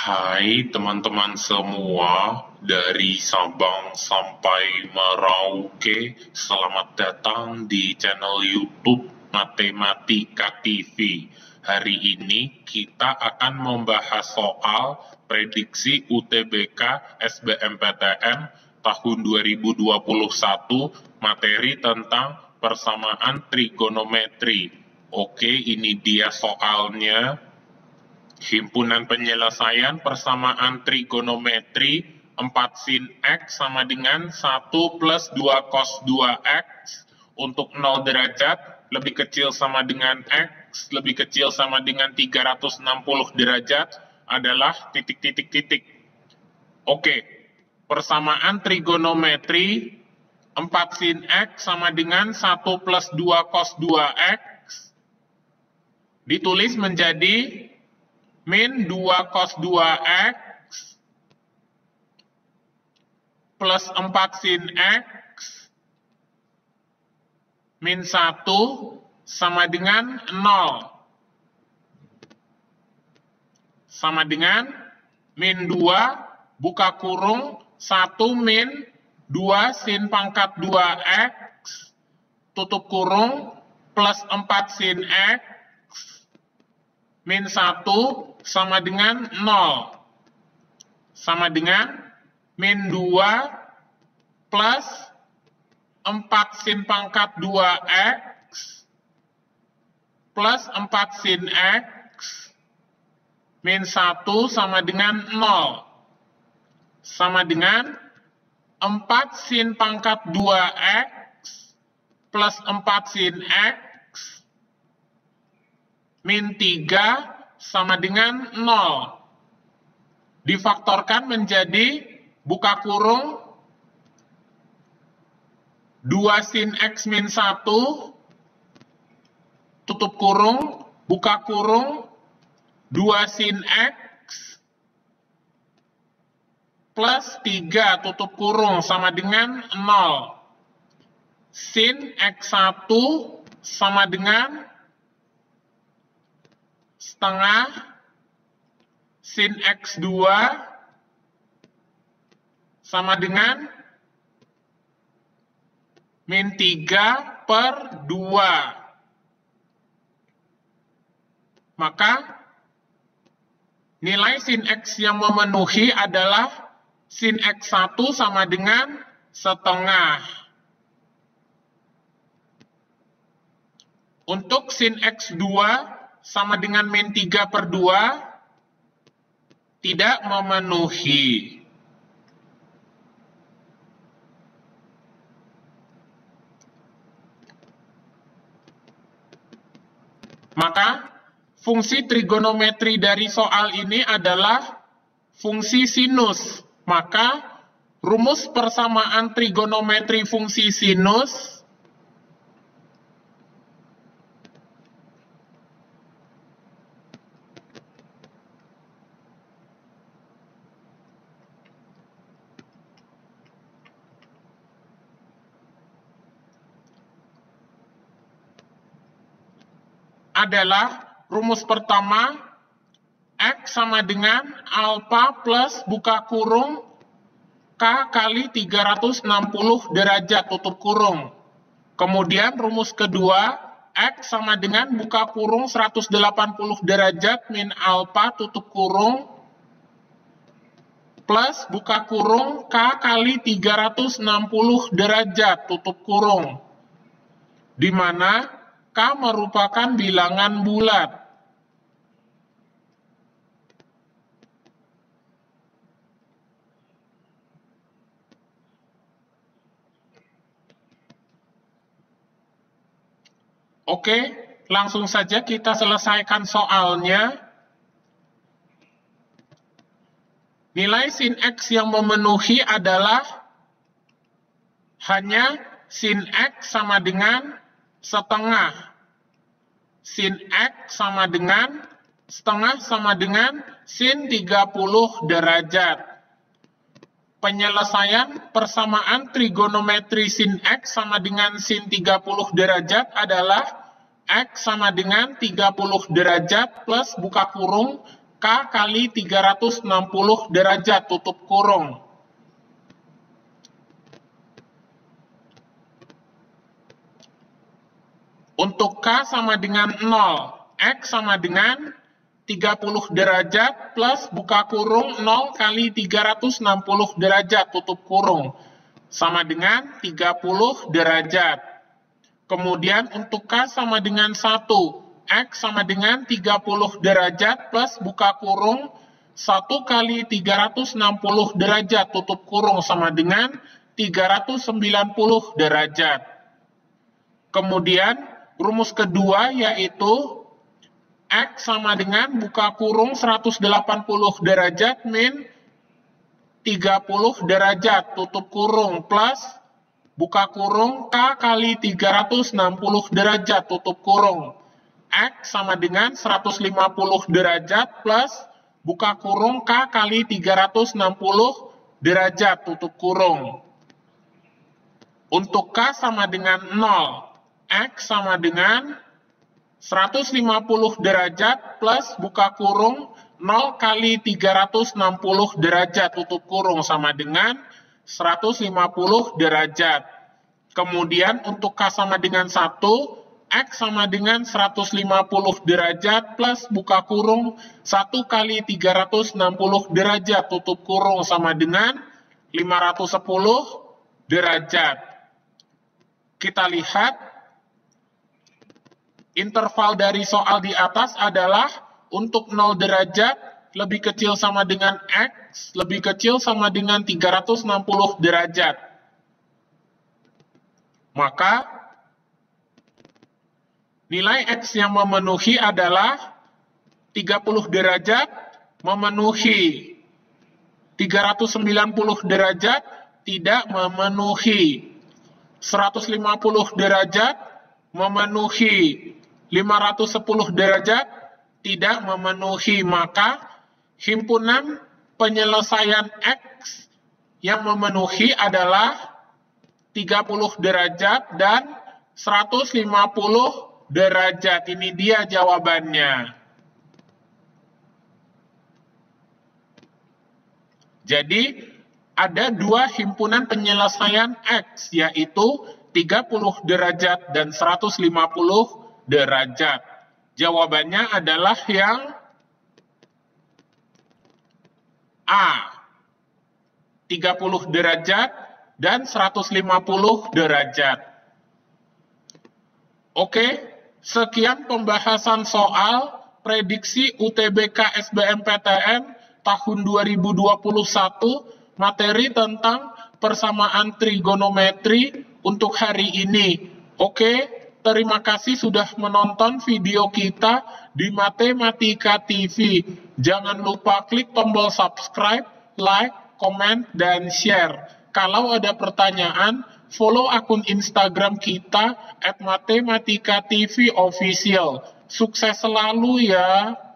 Hai teman-teman semua, dari Sabang sampai Merauke, selamat datang di channel YouTube Matematika TV. Hari ini kita akan membahas soal prediksi UTBK SBMPTN tahun 2021, materi tentang persamaan trigonometri. Oke, ini dia soalnya. Himpunan penyelesaian persamaan trigonometri 4 sin X sama dengan 1 plus 2 cos 2X untuk 0 derajat lebih kecil sama dengan X lebih kecil sama dengan 360 derajat adalah titik-titik-titik. Oke, persamaan trigonometri 4 sin X sama dengan 1 plus 2 cos 2X ditulis menjadi min 2 cos 2X plus 4 sin X min 1 sama dengan 0. Sama dengan min 2 buka kurung 1 min 2 sin pangkat 2X tutup kurung plus 4 sin X min 1 sama dengan 0. Sama dengan min 2 plus 4 sin pangkat 2X plus 4 sin X min 1 sama dengan 0. Sama dengan 4 sin pangkat 2X plus 4 sin X min 3 sama dengan 0. Difaktorkan menjadi buka kurung 2 sin X min 1 tutup kurung buka kurung 2 sin X plus 3 tutup kurung sama dengan 0. Sin X1 sama dengan setengah sin X2 sama dengan min 3 per 2. Maka nilai sin X yang memenuhi adalah sin X1 sama dengan setengah. Untuk sin X2 sama dengan min 3 per 2 tidak memenuhi. Maka fungsi trigonometri dari soal ini adalah fungsi sinus. Maka rumus persamaan trigonometri fungsi sinus adalah rumus pertama X sama dengan alfa plus buka kurung K kali 360 derajat tutup kurung. Kemudian rumus kedua X sama dengan buka kurung 180 derajat min alfa tutup kurung plus buka kurung K kali 360 derajat tutup kurung, di mana K merupakan bilangan bulat. Oke, langsung saja kita selesaikan soalnya. Nilai sin X yang memenuhi adalah hanya sin X sama dengan setengah. Sin X sama dengan setengah sama dengan sin 30 derajat. Penyelesaian persamaan trigonometri sin X sama dengan sin 30 derajat adalah X sama dengan 30 derajat plus buka kurung K kali 360 derajat tutup kurung. Untuk K sama dengan 0, X sama dengan 30 derajat plus buka kurung 0 kali 360 derajat tutup kurung. Sama dengan 30 derajat. Kemudian untuk K sama dengan 1, X sama dengan 30 derajat plus buka kurung 1 kali 360 derajat tutup kurung sama dengan 390 derajat. Kemudian rumus kedua yaitu X sama dengan buka kurung 180 derajat min 30 derajat tutup kurung plus buka kurung K kali 360 derajat tutup kurung. X sama dengan 150 derajat plus buka kurung K kali 360 derajat tutup kurung. Untuk K sama dengan 0, X sama dengan 150 derajat plus buka kurung 0 kali 360 derajat tutup kurung sama dengan 150 derajat. Kemudian untuk K sama dengan 1, X sama dengan 150 derajat plus buka kurung 1 kali 360 derajat tutup kurung sama dengan 510 derajat. Kita lihat interval dari soal di atas adalah untuk 0 derajat lebih kecil sama dengan X, lebih kecil sama dengan 360 derajat. Maka, nilai X yang memenuhi adalah 30 derajat memenuhi, 390 derajat tidak memenuhi, 150 derajat memenuhi, 510 derajat tidak memenuhi. Maka himpunan penyelesaian X yang memenuhi adalah 30 derajat dan 150 derajat. Ini dia jawabannya. Jadi ada dua himpunan penyelesaian X, yaitu 30 derajat dan 150 derajat. Jawabannya adalah yang A, 30 derajat dan 150 derajat. Oke, sekian pembahasan soal prediksi UTBK SBMPTN tahun 2021, materi tentang persamaan trigonometri untuk hari ini. Oke, terima kasih sudah menonton video kita di Matematika TV. Jangan lupa klik tombol subscribe, like, komen, dan share. Kalau ada pertanyaan, follow akun Instagram kita @matematikatv official. Sukses selalu ya!